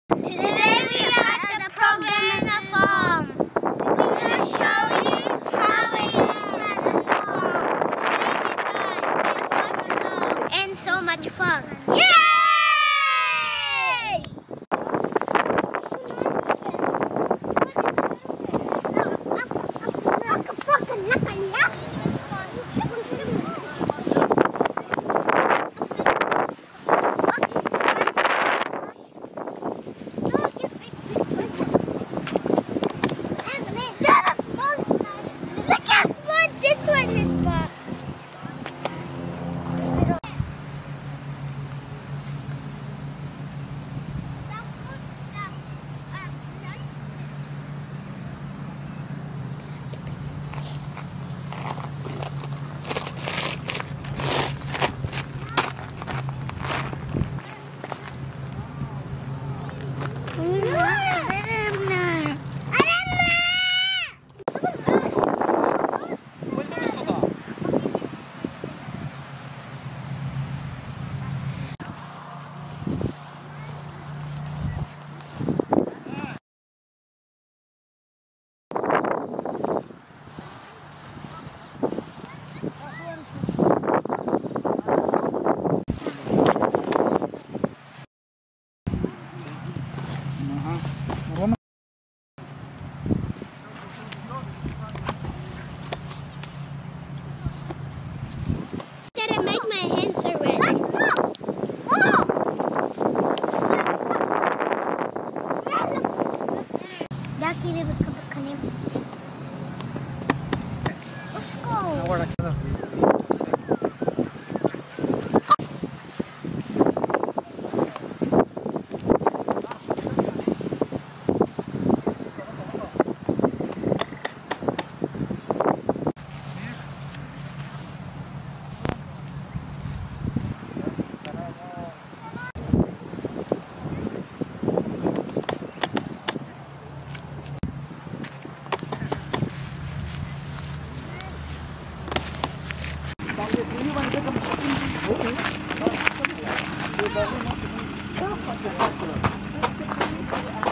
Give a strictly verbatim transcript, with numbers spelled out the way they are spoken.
Today we are at the Pomegranate farm. We're going to show you how we live at the farm. Stay with us, there's much love and so much fun. Yay! Let's go. Okay.